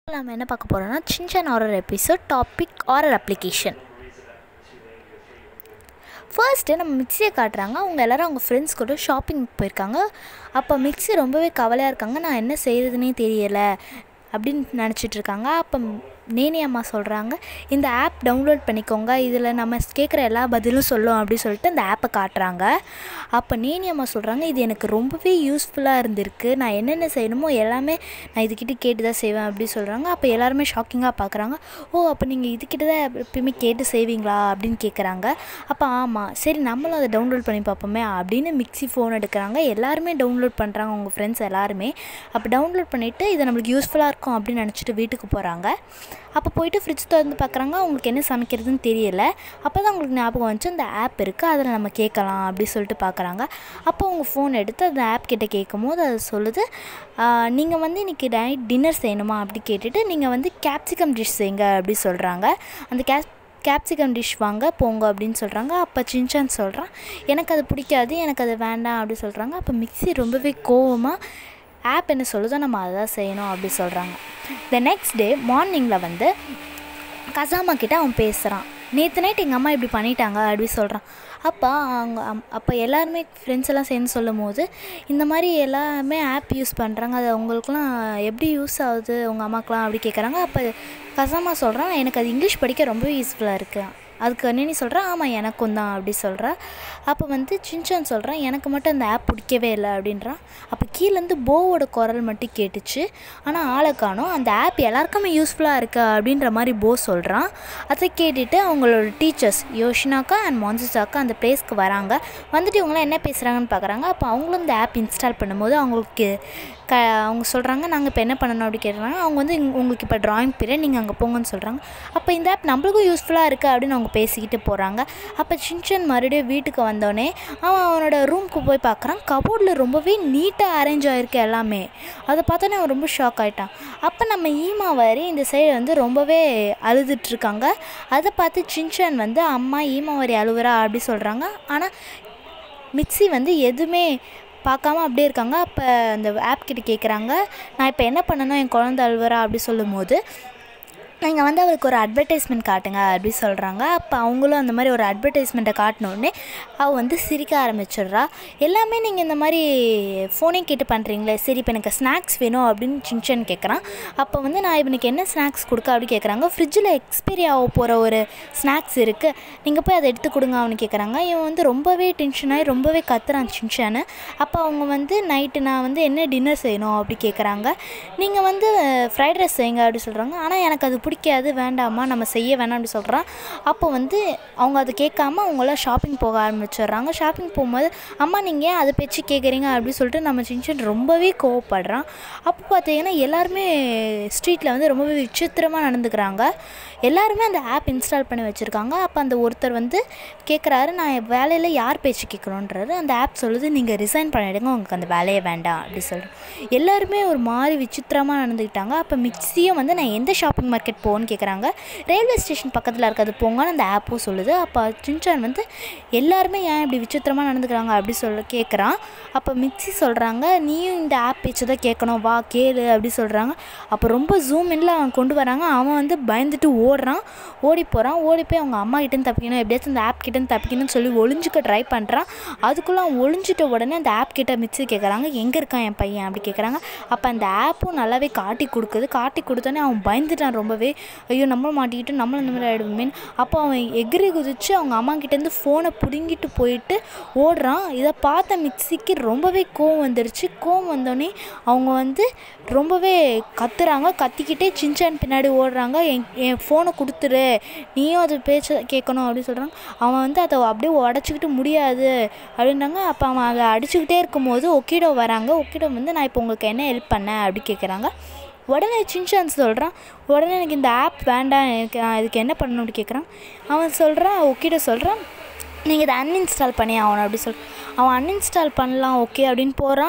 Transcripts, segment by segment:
நம்ம என்ன பார்க்க போகிறோம்னா Shinchan horror episode topic horror application. First நம்ம மிக்சியை காட்டுறாங்க. அவங்க எல்லோரும் அவங்க ஃப்ரெண்ட்ஸ் கூட ஷாப்பிங் போயிருக்காங்க. அப்போ மிக்சி ரொம்பவே கவலையாக இருக்காங்க. நான் என்ன செய்கிறதுனே தெரியலை அப்படின்னு நினச்சிட்ருக்காங்க. அப்போ நேனி அம்மா சொல்கிறாங்க, இந்த ஆப் டவுன்லோட் பண்ணிக்கோங்க, இதில் நம்ம கேட்குற எல்லா பதிலும் சொல்லும் அப்படின்னு சொல்லிட்டு அந்த ஆப்பை காட்டுறாங்க. அப்போ நேனி அம்மா சொல்கிறாங்க, இது எனக்கு ரொம்பவே யூஸ்ஃபுல்லாக இருந்திருக்கு, நான் என்னென்ன செய்யணுமோ எல்லாமே நான் இதுக்கிட்ட கேட்டு தான் செய்வேன் அப்படின்னு சொல்கிறாங்க. அப்போ எல்லாருமே ஷாக்கிங்காக பார்க்குறாங்க. ஓ, அப்போ நீங்கள் இதுக்கிட்ட தான் எப்பயுமே கேட்டு செய்வீங்களா அப்படின்னு கேட்குறாங்க. அப்போ ஆமாம், சரி நம்மளும் அதை டவுன்லோட் பண்ணி பார்ப்போமே அப்படின்னு மிக்சி ஃபோன் எடுக்கிறாங்க. எல்லாருமே டவுன்லோட் பண்ணுறாங்க, அவங்க ஃப்ரெண்ட்ஸ் எல்லாருமே. அப்போ டவுன்லோட் பண்ணிவிட்டு இது நம்மளுக்கு யூஸ்ஃபுல்லாக இருக்கும் அப்படின்னு நினச்சிட்டு வீட்டுக்கு போகிறாங்க. அப்போ போய்ட்டு ஃப்ரிட்ஜ் திறந்து பார்க்குறாங்க. அவங்களுக்கு என்ன சமைக்கிறதுன்னு தெரியல. அப்போ தான் அவங்களுக்கு ஞாபகம் வந்துச்சு, அந்த ஆப் இருக்குது, அதில் நம்ம கேட்கலாம் அப்படின்னு சொல்லிட்டு பார்க்குறாங்க. அப்போ அவங்க ஃபோன் எடுத்து அந்த ஆப் கிட்டே கேட்கும் போது அது சொல்லுது, நீங்கள் வந்து இன்றைக்கி நைட் டின்னர் செய்யணுமா அப்படி கேட்டுட்டு நீங்கள் வந்து கேப்சிகம் டிஷ் செய்யுங்க அப்படி சொல்கிறாங்க. அந்த கேப்சிகம் டிஷ் வாங்க போங்க அப்படின்னு சொல்கிறாங்க. அப்போ சின்சான் சொல்கிறான், எனக்கு அது பிடிக்காது, எனக்கு அது வேண்டாம் அப்படி சொல்கிறாங்க. அப்போ மிக்சி ரொம்பவே கோவமாக ஆப் என்ன சொல்லுதோ நம்ம அதை தான் செய்யணும் அப்படி சொல்கிறாங்க. நெக்ஸ்ட் டே மார்னிங்கில் வந்து கசாமா கிட்டே அவன் பேசுகிறான். நேற்று நைட் எங்கள் அம்மா இப்படி பண்ணிட்டாங்க அப்படி சொல்கிறான். அப்போ எல்லாருமே ஃப்ரெண்ட்ஸ் எல்லாம் சேர்ந்து சொல்லும் போது, இந்த மாதிரி எல்லாமே ஆப் யூஸ் பண்ணுறாங்க, அது உங்களுக்குலாம் எப்படி யூஸ் ஆகுது உங்கள் அம்மாக்கெலாம் அப்படி கேட்குறாங்க. அப்போ கசாமா சொல்கிறான், எனக்கு அது இங்கிலீஷ் படிக்க ரொம்ப யூஸ்ஃபுல்லாக இருக்குது. அதுக்கு நீ சொல்கிறா, ஆமாம் எனக்கும் தான் அப்படி சொல்கிறா. அப்போ வந்து சின்சான் சொல்கிறான், எனக்கு மட்டும் அந்த ஆப் பிடிக்கவே இல்லை அப்படின்றான். அப்போ கீழேருந்து போவோட குரல் மட்டும் கேட்டுச்சு, ஆனால் ஆளை காணோம். அந்த ஆப் எல்லாருக்குமே யூஸ்ஃபுல்லாக இருக்கா அப்படின்ற மாதிரி போ சொல்கிறான். அதை கேட்டுட்டு அவங்களோட டீச்சர்ஸ் யோஷினாக்கா அண்ட் மான்சிசாக்கா அந்த பிளேஸ்க்கு வராங்க. வந்துட்டு இவங்களாம் என்ன பேசுகிறாங்கன்னு பார்க்குறாங்க. அப்போ அவங்களும் இந்த ஆப் இன்ஸ்டால் பண்ணும்போது அவங்களுக்கு அவங்க சொல்கிறாங்க, நாங்கள் இப்போ என்ன பண்ணணும் அப்படி கேட்குறாங்க. அவங்க வந்து உங்களுக்கு இப்போ ட்ராயிங் பீரியட், நீங்கள் அங்கே போங்கன்னு சொல்கிறாங்க. அப்போ இந்த ஆப் நம்மளுக்கும் யூஸ்ஃபுல்லாக இருக்குது அப்படின்னு அவங்க பேசிக்கிட்டு போகிறாங்க. அப்போ சின்சான் மறுபடியும் வீட்டுக்கு வந்தோடனே அவனோட ரூமுக்கு போய் பார்க்குறான். கபோர்டில் ரொம்பவே நீட்டாக அரேஞ்ச் ஆகிருக்கு எல்லாமே. அதை பார்த்தோன்னே அவன் ரொம்ப ஷாக் ஆகிட்டான். அப்போ நம்ம ஈமாவாரி இந்த சைடு வந்து ரொம்பவே அழுதுட்ருக்காங்க. அதை பார்த்து சின்சான் வந்து, அம்மா ஈமாவாரி அழுவுறா அப்படி சொல்கிறாங்க. ஆனால் மிக்சி வந்து எதுவுமே பார்க்காம அப்படியே இருக்காங்க. அப்போ அந்த ஆப் கிட்ட கேட்குறாங்க, நான் இப்போ என்ன பண்ணணும், என் குழந்தை அழுவுறா அப்படி சொல்லும் போது, நீங்கள் வந்து அவருக்கு ஒரு அட்வர்டைஸ்மெண்ட் காட்டுங்க அப்படி சொல்கிறாங்க. அப்போ அவங்களும் அந்த மாதிரி ஒரு அட்வர்டைஸ்மெண்ட்டை காட்டினோடனே அவள் வந்து சிரிக்க ஆரம்பிச்சிடுறா. எல்லாமே நீங்கள் இந்த மாதிரி ஃபோனே கேட்டு பண்ணுறீங்களே, சரி இப்போ எனக்கு ஸ்நாக்ஸ் வேணும் அப்படின்னு சின்சான் கேட்குறான். அப்போ வந்து நான் இவனுக்கு என்ன ஸ்நாக்ஸ் கொடுக்க அப்படி கேட்குறாங்க. ஃப்ரிட்ஜில் எக்ஸ்பைரி ஆக போகிற ஒரு ஸ்நாக்ஸ் இருக்குது, நீங்கள் போய் அதை எடுத்து கொடுங்க அவனு கேட்குறாங்க. இவன் வந்து ரொம்பவே டென்ஷன் ஆகி ரொம்பவே கத்துறான் சின்சானு. அப்போ அவங்க வந்து நைட்டு நான் வந்து என்ன டின்னர் செய்யணும் அப்படி கேட்குறாங்க. நீங்கள் வந்து ஃப்ரைட் ரைஸ் செய்யுங்க அப்படி சொல்கிறாங்க. ஆனால் எனக்கு அது பிடிக்காது, வேண்டாமா நம்ம செய்ய வேணாம் அப்படி சொல்கிறான். அப்போ வந்து அவங்க அதை கேட்காம அவங்களாம் ஷாப்பிங் போக ஆரம்பிச்சிடுறாங்க. ஷாப்பிங் போகும்போது, அம்மா நீங்கள் ஏன் அதை பேச்சு கேட்குறீங்க அப்படி சொல்லிட்டு நம்ம சின்சான் ரொம்பவே கோவப்படுறான். அப்போ பார்த்தீங்கன்னா எல்லாருமே ஸ்ட்ரீட்டில் வந்து ரொம்பவே விசித்திரமாக நடந்துக்கிறாங்க. எல்லாருமே அந்த ஆப் இன்ஸ்டால் பண்ணி வச்சுருக்காங்க. அப்போ அந்த ஒருத்தர் வந்து கேட்குறாரு, நான் வேலையில் யார் பேச்சு கேட்கணுன்றாரு. அந்த ஆப் சொல்லுது, நீங்கள் ரிசைன் பண்ணிவிடுங்க, உங்களுக்கு அந்த வேலையை வேண்டாம் அப்படி சொல்கிறேன். எல்லாருமே ஒரு மாதிரி விசித்திரமாக நடந்துக்கிட்டாங்க. அப்போ மிக்சியும் வந்து, நான் எந்த ஷாப்பிங் மார்க்கெட் போன்னு கேட்குறாங்க. ரயில்வே ஸ்டேஷன் பக்கத்தில் இருக்கிறது போங்கன்னு அந்த ஆப்பும் சொல்லுது. அப்போ சின்சான் வந்து, எல்லாருமே ஏன் இப்படி விசித்திரமாக நடந்துக்கிறாங்க அப்படி கேட்குறான். அப்போ மிக்சி சொல்கிறாங்க, நீயும் இந்த ஆப் பேச்சு தான் கேட்கணும், வா கேளு அப்படி சொல்கிறாங்க. அப்போ ரொம்ப ஜூம் இன்ல அவன் கொண்டு வராங்க. அவன் வந்து பயந்துட்டு ஓடி போகிறான். ஓடி போய் அவங்க அம்மா கிட்டேருந்து தப்பிக்கணும், எப்படியாச்சும் அந்த ஆப் கிட்டேருந்து தப்பிக்கணும்னு சொல்லி ஒளிஞ்சிக்க ட்ரை பண்ணுறான். அதுக்குள்ளே அவன் ஒளிஞ்சிட்ட உடனே அந்த ஆப் கிட்ட மிக்சி கேட்குறாங்க, எங்கே இருக்கான் என் பையன் அப்படி கேட்குறாங்க. அப்போ அந்த ஆப்பும் நல்லாவே காட்டி கொடுக்குது. காட்டி கொடுத்தோன்னே அவன் பயந்துட்டான் ரொம்பவே. ஐயோ, நம்ம மாட்டிக்கிட்டு நம்மளும் இந்த மாதிரி ஆகிடுமேன்னு. அப்போ அவன் எகிரி குதிச்சு அவங்க அம்மா கிட்டேருந்து ஃபோனை பிடுங்கிட்டு போயிட்டு ஓடுறான். இதை பார்த்த மிக்சிக்கு ரொம்பவே கோவம் வந்துடுச்சு. கோவம் வந்தோடனே அவங்க வந்து ரொம்பவே கத்துறாங்க. கத்திக்கிட்டே சின்சான் பின்னாடி ஓடுறாங்க. என் ஃபோனை கொடுத்துரு, நீயும் அது பேச்சு கேட்கணும் அப்படின்னு சொல்கிறாங்க. அவன் வந்து அதை அப்படியே உடச்சிக்கிட்டு முடியாது அப்படின்றாங்க. அப்போ அவன் அதை அடிச்சுக்கிட்டே இருக்கும்போது ஒக்கிடோ வராங்க. ஒக்கிடோ வந்து, நான் இப்போ உங்களுக்கு என்ன ஹெல்ப் பண்ணேன் அப்படி கேட்குறாங்க. உடனே சின்சான் சொல்கிறான், உடனே எனக்கு இந்த ஆப் வேண்டாம், எனக்கு நான் இதுக்கு என்ன பண்ணணும் அப்படி கேட்குறான். அவன் சொல்கிறான், ஒக்கிட்ட சொல்கிறான், நீங்கள் இதை அன்இன்ஸ்டால் பண்ணி ஆகணும் அப்படி அவன் அன்இன்ஸ்டால் பண்ணலாம் ஓகே அப்படின்னு போகிறான்.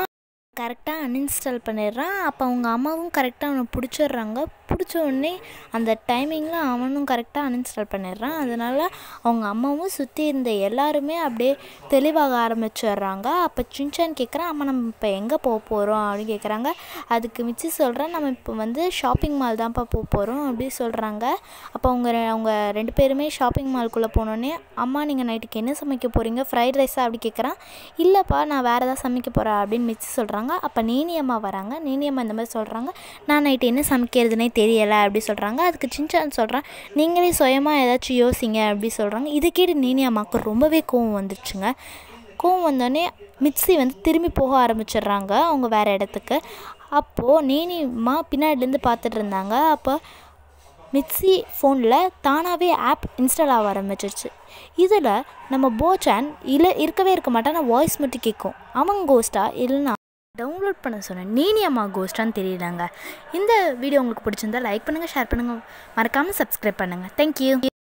கரெக்டாக அன்இன்ஸ்டால் பண்ணிடுறான். அப்போ அவங்க அம்மாவும் கரெக்டாக அவனை பிடிச்சிடுறாங்க. பிடிச்ச உடனே அந்த டைமிங்கில் அவனும் கரெக்டாக அன்இன்ஸ்டால் பண்ணிடுறான். அதனால் அவங்க அம்மாவும் சுற்றி இருந்த எல்லாருமே அப்படியே தெளிவாக ஆரம்பிச்சிடுறாங்க. அப்போ சின்சான் கேட்குறான், அம்மா நம்ம இப்போ எங்கே போக போகிறோம் அப்படின்னு கேட்குறாங்க. அதுக்கு மிச்சி சொல்கிறேன், நம்ம இப்போ வந்து ஷாப்பிங் மால் தான்ப்பா போக போகிறோம் அப்படின்னு சொல்கிறாங்க. அப்போ அவங்க 2 பேருமே ஷாப்பிங் மால்குள்ளே போனோடனே, அம்மா நீங்கள் நைட்டுக்கு என்ன சமைக்க போகிறீங்க, ஃப்ரைட் ரைஸா அப்படி கேட்குறான். இல்லைப்பா நான் வேறு ஏதாவது சமைக்க போகிறேன் அப்படின்னு மிச்சி சொல்கிறாங்க. அப்போ நேனி அம்மா வராங்க. நேனி அம்மா இந்த மாதிரி சொல்கிறாங்க, நான் நைட்டு என்ன சமைக்கிறதுனே தெரியலை அப்படி சொல்கிறாங்க. அதுக்கு சின்சான் சொல்கிறான், நீங்களே சுயமாக ஏதாச்சும் யோசிங்க அப்படி சொல்கிறாங்க. இதை கேட்டு நேனி அம்மாவுக்கு ரொம்பவே கோவம் வந்துடுச்சுங்க. கோவம் வந்தோடனே மிக்ஸி வந்து திரும்பி போக ஆரம்பிச்சிடுறாங்க அவங்க வேறு இடத்துக்கு. அப்போது நேனி அம்மா பின்னாடிலேருந்து பார்த்துட்டு இருந்தாங்க. அப்போ மிக்ஸி ஃபோனில் தானாகவே ஆப் இன்ஸ்டால் ஆக ஆரம்பிச்சிருச்சு. இதில் நம்ம போச்சான் இருக்கவே இருக்க மாட்டான், வாய்ஸ் மட்டும் கேட்கும். அவன் கோஸ்ட்டா இல்லைன்னா டவுன்லோட் பண்ண சொன்னேன் நேனி அம்மா கோஸ்ட்டான்னு தெரியலங்க. இந்த வீடியோ உங்களுக்கு பிடிச்சிருந்தா லைக் பண்ணுங்கள், ஷேர் பண்ணுங்கள், மறக்காமல் சப்ஸ்கிரைப் பண்ணுங்கள். தேங்க்யூ.